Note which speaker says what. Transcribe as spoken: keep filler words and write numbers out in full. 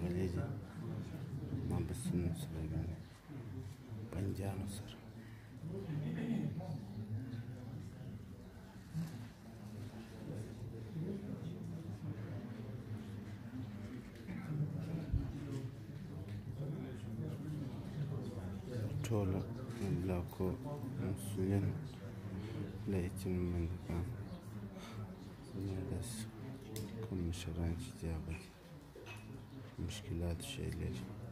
Speaker 1: راغلي دي محبسونو سره ګڼي بندیانو سره ټولو بلاکو مسؤلین له یتیم بندګان زما داسې کوم مشران چې دي هغه مشکلات شی لري